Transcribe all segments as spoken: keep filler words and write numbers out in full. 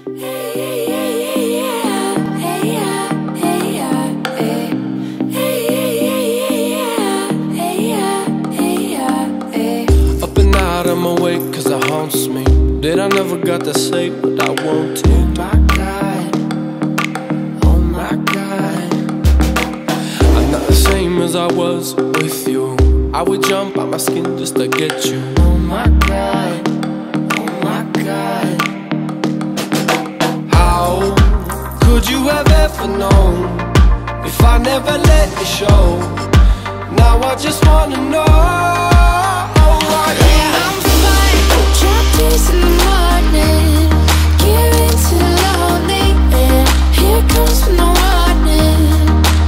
I'm awake cause it haunts me that I never got to say what I want to. Oh my God, oh my God, I'm not the same as I was with you. I would jump out my skin just to get you. oh my God, oh my God. How could you have ever known if I never let it show? Now I just wanna know. Trapped in the morning, giving to the lonely, and here comes from the warning.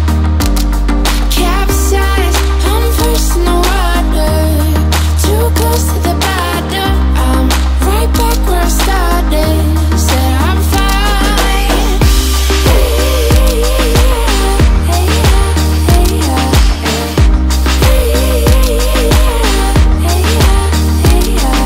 Capsized, I'm first in the water, too close to the bottom. I'm right back where I started, said I'm fine. Hey, yeah, hey, yeah, hey, yeah, hey, yeah, hey, yeah, hey, yeah.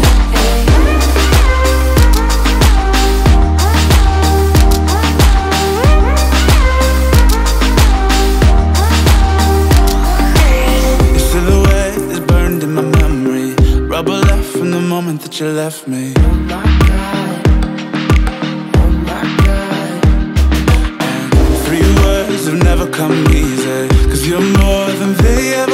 Rubber left from the moment that you left me. Oh my God, oh my God. And three words have never come easy, cause you're more than they ever